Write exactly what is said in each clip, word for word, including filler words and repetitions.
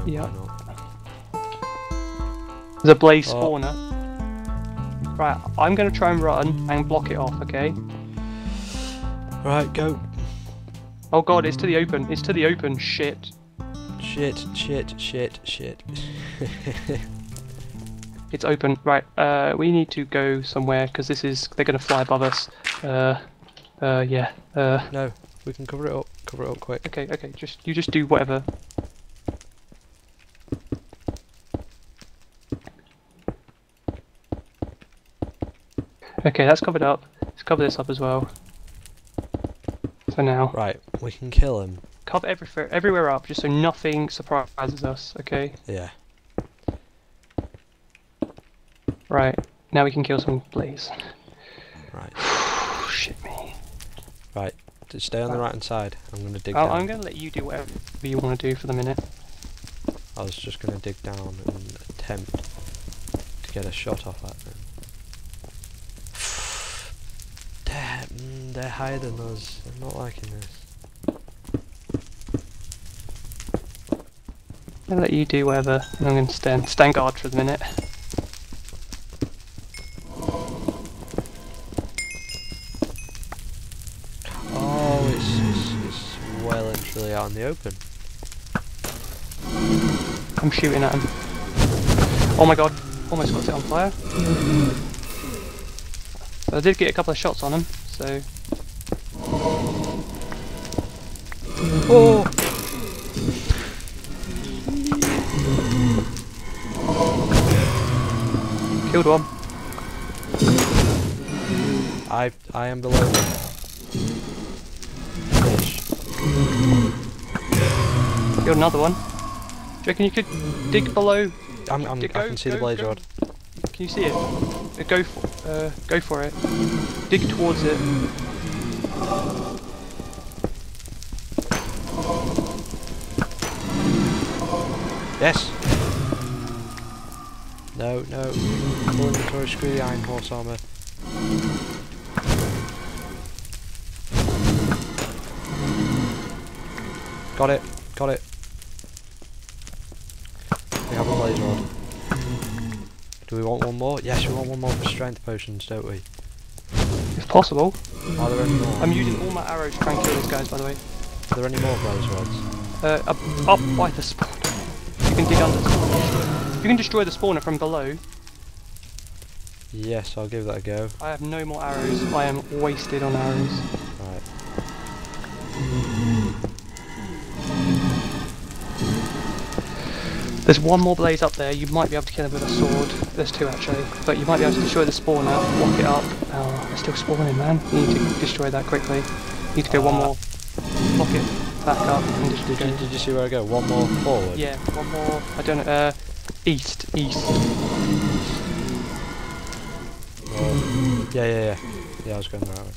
yeah. why not? There's a blaze Oh. spawner. Right, I'm gonna try and run and block it off, okay? Right, go. Oh god, it's to the open. It's to the open. Shit. Shit, shit, shit, shit. It's open. Right, uh, we need to go somewhere because this is. They're gonna fly above us. Uh, uh, yeah. Uh. No, we can cover it up. Cover it up quick. Okay, okay. Just you just do whatever. Okay, that's covered up. Let's cover this up as well. For now. Right, we can kill him. Cover everywhere, everywhere up, just so nothing surprises us. Okay. Yeah. Right. Now we can kill some blaze. Right. Shit me. Right. Just stay on the right hand side. I'm gonna dig I'll, down. I'm gonna let you do whatever you want to do for the minute. I was just gonna dig down and attempt to get a shot off at them. They're, mm, they're higher than us. I'm not liking this. I'll let you do whatever, and I'm gonna stand stand guard for the minute. Oh, it's, it's, it's well and truly out in the open. I'm shooting at him. Oh my god, almost got it on fire. But I did get a couple of shots on him, so. Oh! Killed one. I I am below them. Fish. Killed another one. Do you reckon you could dig below? I'm, I'm, Dig- I go- can see the go- blaze go. rod. Can you see it? Uh, go for, uh, go for it. Dig towards it. Yes! No, no. Full inventory, screw the iron horse armour. Got it, got it. We have a blaze rod. Do we want one more? Yes, we want one more for strength potions, don't we? If possible. Are there any more? I'm using all my arrows to try and kill these guys, by the way. Are there any more blaze rods? Uh, up, up by the spawner. You can dig under the spawner. You can destroy the spawner from below. Yes, I'll give that a go. I have no more arrows. I am wasted on arrows. Right. There's one more blaze up there. You might be able to kill him with a sword. There's two actually. But you might be able to destroy the spawner, block it up. Oh, they're still spawning, man. You need to destroy that quickly. You need to go one Uh, more. Block it back up and just Did go. you, did you see where I go? One more forward? Yeah, one more. I don't know. Uh, east, east. Or, yeah, yeah, yeah. Yeah, I was going the right way.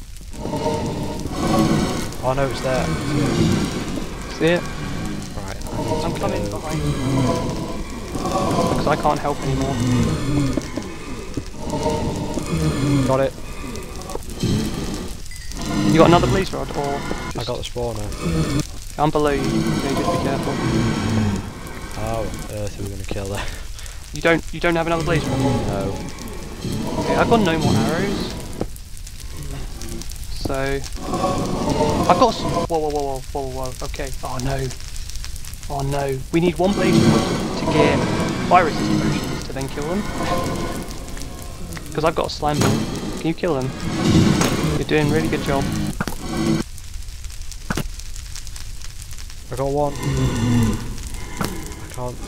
Oh no, it's there. See it? Right, I need to I'm coming go. behind you. Because I can't help anymore. Got it. You got another blaze rod, or I just... got the spawner. I'm below you, so just be careful. How on earth are we going to kill that? You don't, you don't have another blaze rod? No. Okay, I've got no more arrows. So... I've got some... Whoa, whoa, whoa, whoa, whoa, whoa, okay. Oh no. Oh no. We need one blaze rod to get fire resistant potions to then kill them. Because I've got a slime ball. Can you kill them? You're doing a really good job. I got one. I can't.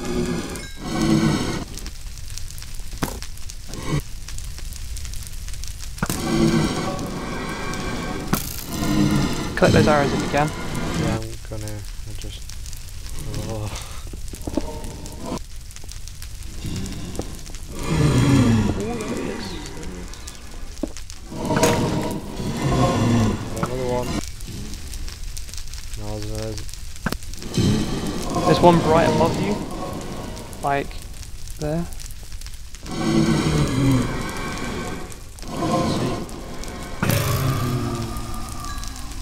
Collect those arrows if you can. Yeah, I'm gonna I just. Oh. Another one. No, there's, There's one right above you. Like, there.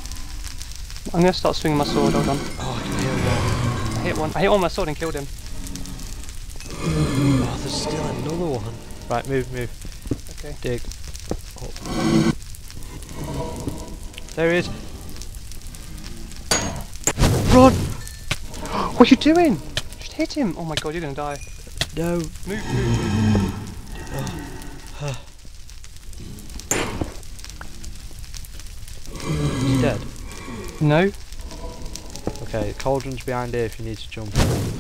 I'm gonna start swinging my sword, hold on. oh, I can hear one. I hit one. I hit one with my sword and killed him. there's still another one. Right, move, move. Okay. Dig. Oh. There he is. Run! What are you doing? Just hit him. Oh my god, you're gonna die. No. Move, move, move. Oh. He's dead. No. Okay, cauldron's behind here if you need to jump.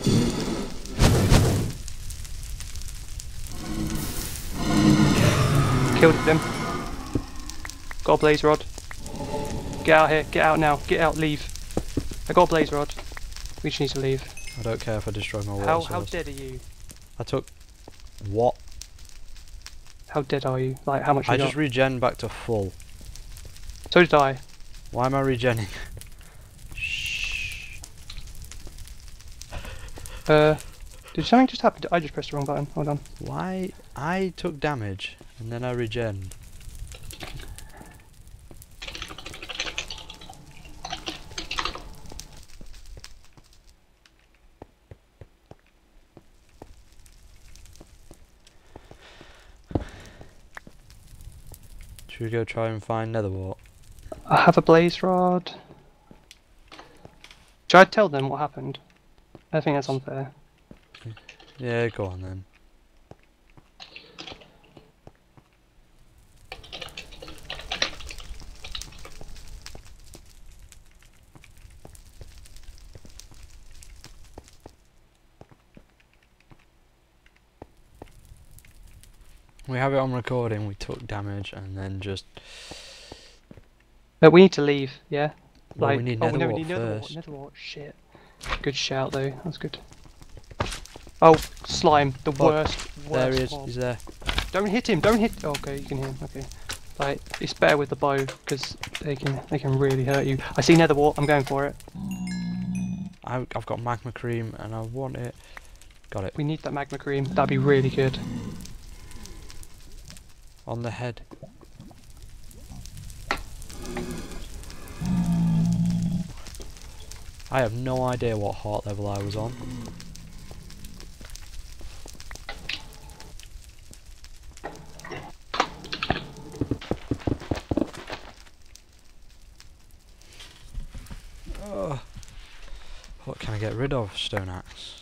Killed them. Got a blaze rod. Get out here. Get out now. Get out. Leave. I got a blaze rod. We just need to leave. I don't care if I destroy my water How source. how dead are you? I took... What? How dead are you? Like how much you I got? just regen back to full. So did I. Why am I regenning? Shh. Uh, did something just happen? I just pressed the wrong button. Hold on. Why? I took damage and then I regen. Should we go try and find netherwort? I have a blaze rod. Should I tell them what happened? I think that's unfair. Yeah, go on then. We have it on recording, we took damage and then just... But we need to leave, yeah? Well, like, we need oh, no, we netherwort need first. netherwort, netherwort, shit. Good shout though, that's good. Oh, slime, the Fuck. worst, worst There he is, mob. he's there. Don't hit him, don't hit... Oh, okay, you can hear him, okay. Like, it's better with the bow, because they can they can really hurt you. I see netherwort, I'm going for it. I, I've got magma cream and I want it. Got it. We need that magma cream, that'd be really good. On the head. I have no idea what heart level I was on. Oh. What can I get rid of? Stone axe.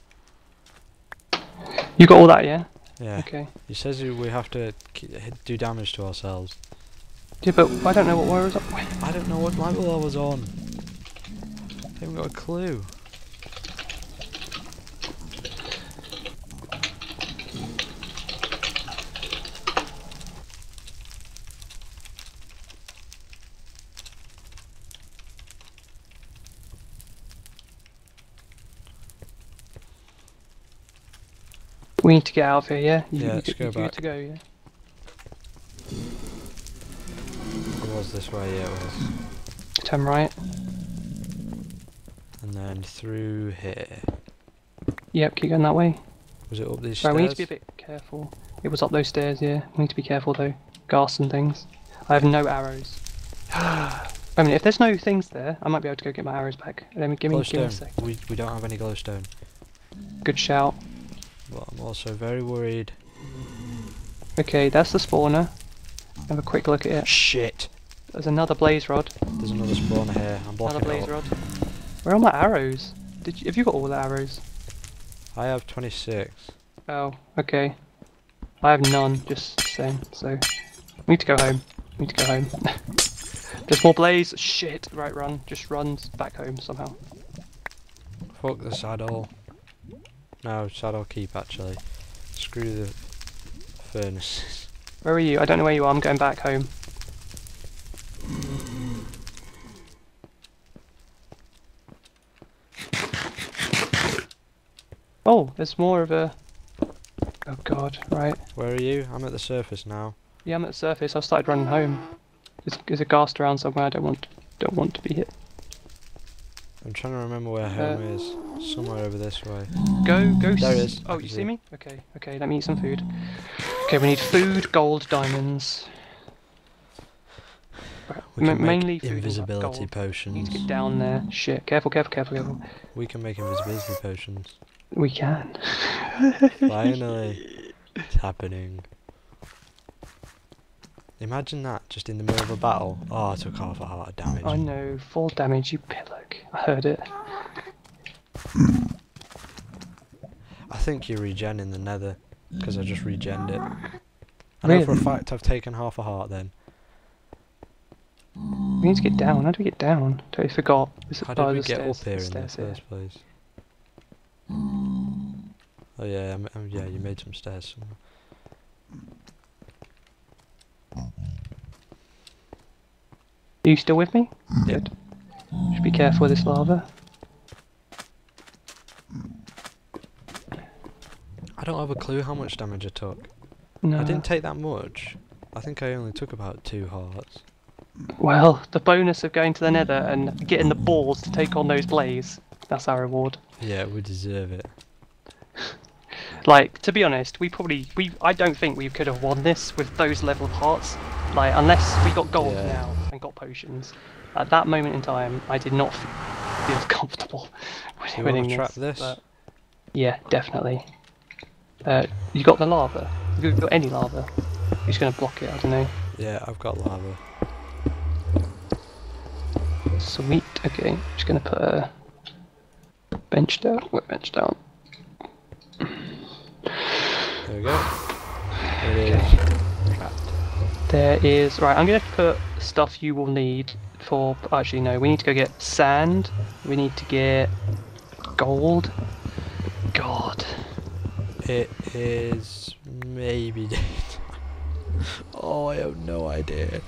You got all that, yeah? Yeah. Okay. He says we have to k do damage to ourselves. Yeah, but I don't know what war is up. I don't know what level I was on. I haven't got a clue. We need to get out of here, yeah? You, Yeah, you, let's you, go you back. good to go, yeah? It was this way, yeah it was. Turn right. And then through here. Yep, keep going that way. Was it up these Right, stairs? we need to be a bit careful. It was up those stairs, yeah. We need to be careful though. Ghasts and things. I have no arrows. I mean, if there's no things there, I might be able to go get my arrows back. Let me give me, give me a Glowstone. sec. We, we don't have any glowstone. Good shout. But I'm also very worried. Okay, that's the spawner. Have a quick look at it. Shit! There's another blaze rod. There's another spawner here. I'm blocking Another it blaze up. rod. Where are my arrows? Did you, have you got all the arrows? I have twenty-six. Oh, okay. I have none, just saying, so... We need to go home. We need to go home. There's more blaze! Shit! Right, run. Just run back home somehow. Fuck the saddle. No, saddle keep actually. Screw the furnaces. Where are you? I don't know where you are, I'm going back home. Oh, there's more of a... Oh god, right. Where are you? I'm at the surface now. Yeah, I'm at the surface, I've started running home. There's, there's a ghast around somewhere, I don't want don't want to be hit. I'm trying to remember where home is. Somewhere over this way. Go, go. There it s- is. I Oh, can you see see it. me? Okay, okay, let me eat some food. Okay, we need food, gold, diamonds. Right, We ma- can make mainly food and invisibility gold. Need potions. to get down there. Shit, careful, careful, careful, careful. We can make invisibility potions. We can. Finally. It's happening. Imagine that, just in the middle of a battle. Oh, I took half a heart of damage. I know, full damage, you pillock. I heard it. I think you regen in the nether, because I just regened it. I Really? know for a fact I've taken half a heart then. We need to get down. How do we get down? Totally forgot. Is it How by did we the get stairs? up here The in the stairs here. first place? Oh yeah, um, um, yeah, you made some stairs somewhere. Are you still with me? Yeah. Good. Just be careful with this lava. I don't have a clue how much damage I took. No. I didn't take that much. I think I only took about two hearts. Well, the bonus of going to the nether and getting the balls to take on those blaze, that's our reward. Yeah, we deserve it. Like, to be honest, we probably, we I don't think we could have won this with those level of hearts. Like, unless we got gold Yeah. now and got potions. At that moment in time, I did not f- feel comfortable with Do you winning want to trap this. this? But yeah, definitely. Uh, you got the lava? You got any lava? You're just gonna block it, I don't know. Yeah, I've got lava. Sweet, okay. Just gonna put a bench down. What bench down? There we go. It is trapped. There is, right, I'm going to put stuff you will need for, actually no, we need to go get sand, we need to get gold. God. It is maybe daytime. Oh, I have no idea.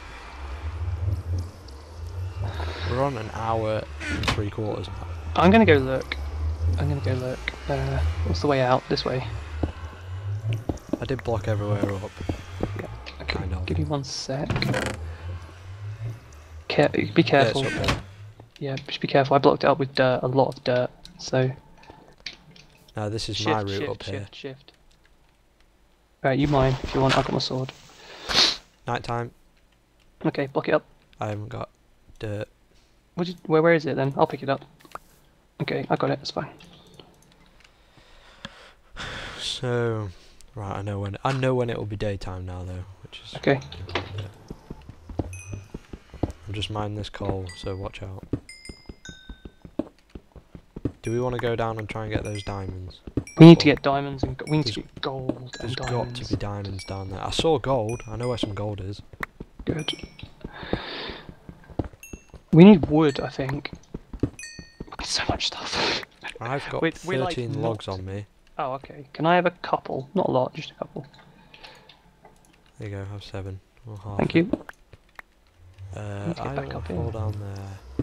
We're on an hour and three quarters now. I'm going to go look. I'm going to go look. Uh, what's the way out? This way. I did block everywhere up. Yeah, okay. Kind of. Give me one sec. Care be careful. Yeah, it's up there. Yeah, just be careful. I blocked it up with dirt, a lot of dirt, so... No, this is Shift, my route shift, up here. shift, shift. Right, you mine if you want. I've got my sword. Night time. Okay, block it up. I haven't got dirt. What did, where, where is it then? I'll pick it up. Okay, I got it. It's fine. So, right, I know when I know when it will be daytime now though, which is Okay. I'm just mining this coal, so watch out. Do we want to go down and try and get those diamonds? We need to get diamonds and go we need to There's- get gold and There's got diamonds. to be diamonds down there. I saw gold. I know where some gold is. Good. We need wood, I think. So much stuff. I've got We're- we're, like, thirteen logs not- on me. Oh, okay. Can I have a couple? Not a lot, just a couple. There you go. Have seven or half. Thank you. Uh, Let's get I back will up fall here. down there.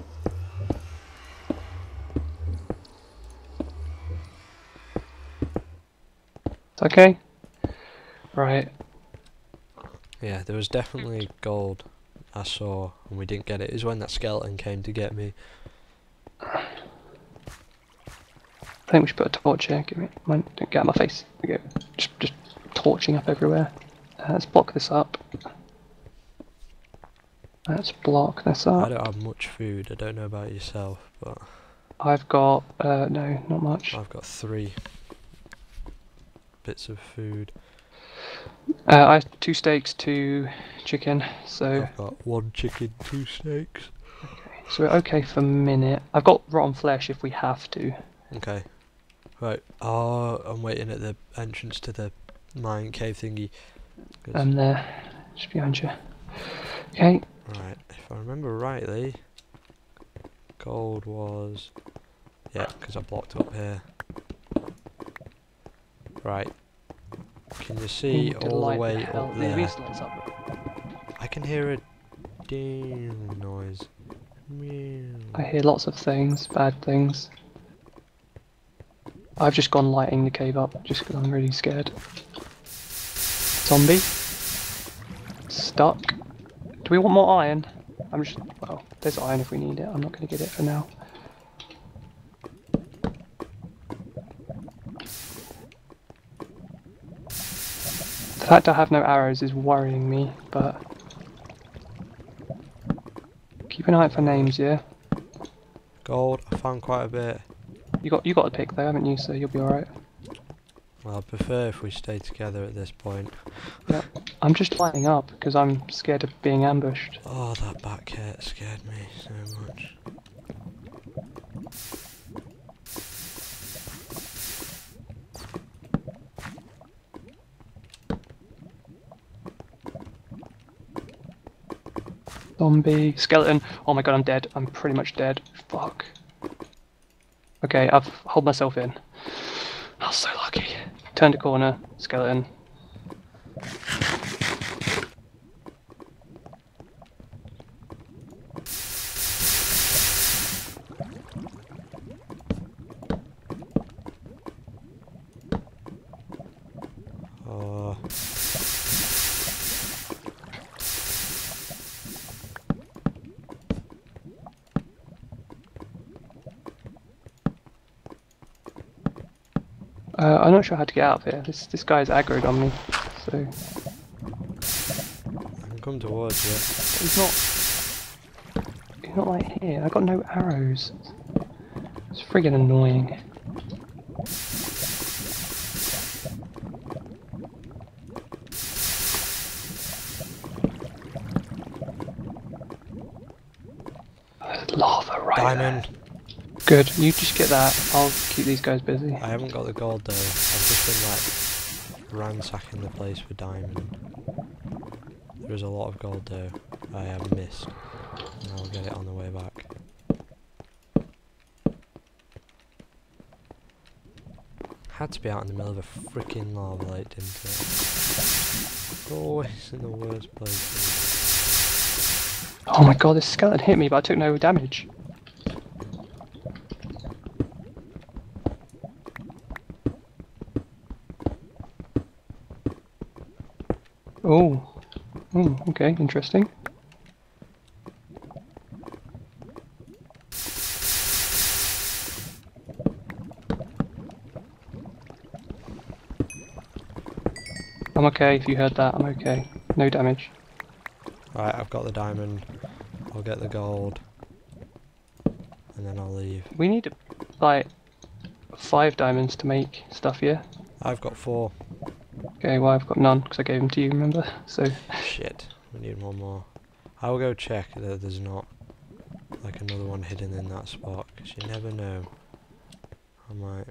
It's okay. Right. Yeah, there was definitely gold I saw, and we didn't get it. It was when that skeleton came to get me. I think we should put a torch here. Give me. Mine, don't get out of my face. There we go. Just, just torching up everywhere. Uh, let's block this up. Let's block this I up. don't have much food. I don't know about yourself, but I've got uh, no, not much. I've got three bits of food. Uh, I have two steaks, two chicken. So, I've got one chicken, two steaks. so we're okay for a minute. I've got rotten flesh if we have to. Okay. Right. Oh, I'm waiting at the entrance to the mine cave thingy. 'cause- I'm there, just behind you. Okay. right. If I remember rightly, gold was yeah, because I blocked up here. Right. Can you see Need to all the light way hell- up the there? least lights up. I can hear a ding noise. Meow. I hear lots of things, bad things. I've just gone lighting the cave up just because I'm really scared. Zombie. Stuck. Do we want more iron? I'm just. Well, there's iron if we need it. I'm not going to get it for now. The fact I have no arrows is worrying me, but. Keep an eye out for names, yeah? Gold. I found quite a bit. You got you got a pick though, haven't you? So you'll be alright. Well, I prefer if we stay together at this point. Yeah. I'm just lining up because I'm scared of being ambushed. Oh, that back hit scared me so much. Zombie, skeleton. Oh my god, I'm dead. I'm pretty much dead. Fuck. Okay, I've hold myself in. I was so lucky. Turned a corner, skeleton. Oh. Uh, I'm not sure how to get out of here. This this guy's aggroed on me, so I can come towards you. he's not. He's not like here. I got no arrows. It's friggin' annoying. There's lava right Diamond. there. Good. You just get that. I'll keep these guys busy. I haven't got the gold though. I've just been like ransacking the place for diamond. There is a lot of gold though. I have missed. And I'll get it on the way back. Had to be out in the middle of a freaking lava lake, didn't it? Always in the worst place. Oh my god, this skeleton hit me, but I took no damage. Oh. Oh, okay, interesting. I'm okay if you heard that, I'm okay. No damage. Right, I've got the diamond. I'll get the gold. And then I'll leave. We need, like, five diamonds to make stuff, yeah? I've got four. Okay, well I've got none, because I gave them to you, remember? So... Shit, we need one more. I will go check that there's not like another one hidden in that spot, because you never know. I might...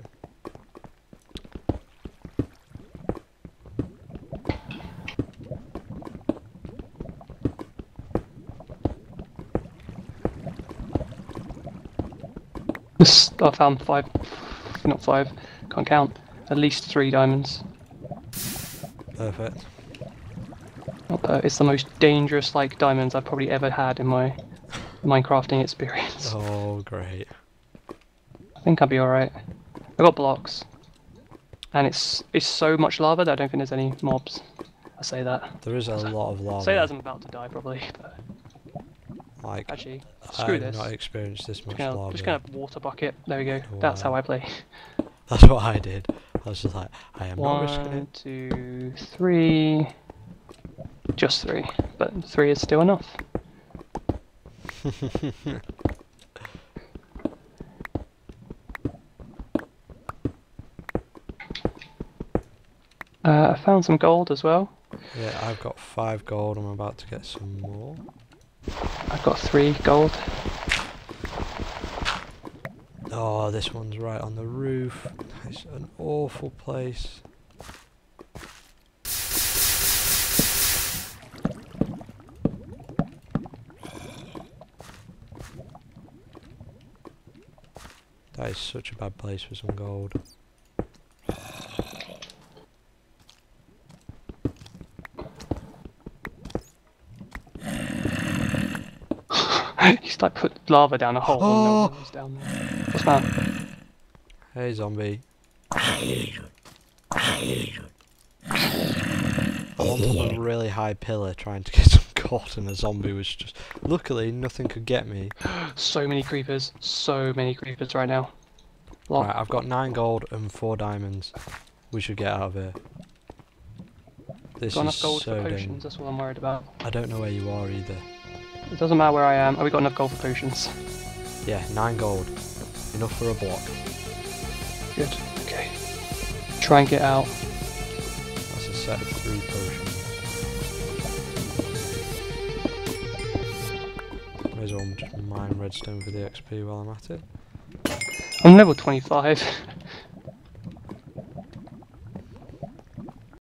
This, I found five, not five, can't count, at least three diamonds. Perfect. Uh, it's the most dangerous like diamonds I've probably ever had in my Minecrafting experience. Oh, great. I think I'll be alright. I got blocks. And it's it's so much lava that I don't think there's any mobs. I say that. There is a lot of lava. I say that as I'm about to die probably, but Like, actually, screw I've this. not experienced this much Just gonna, lava. just gonna water bucket. There we go. Oh, That's wow. how I play. That's what I did. I was just like, I am not risking One, it. two, three. Just three, but three is still enough. uh, I found some gold as well. Yeah, I've got five gold. I'm about to get some more. I've got three gold. Oh, this one's right on the roof. It's an awful place. That is such a bad place for some gold. He's like put lava down a hole and no Oh. one was down there. What's that? Hey, zombie. I'm on a really high pillar trying to get some gold, and a zombie was just... Luckily, nothing could get me. So many creepers. So many creepers right now. Lot. Right, I've got nine gold and four diamonds. We should get out of here. This Got is enough gold so for dang... potions, that's what I'm worried about. I don't know where you are either. It doesn't matter where I am. Oh, we got enough gold for potions. Yeah, nine gold. Enough for a block. Good. Okay. Try and get out. That's a set of three potions. May as well just mine redstone for the X P while I'm at it. I'm level twenty-five.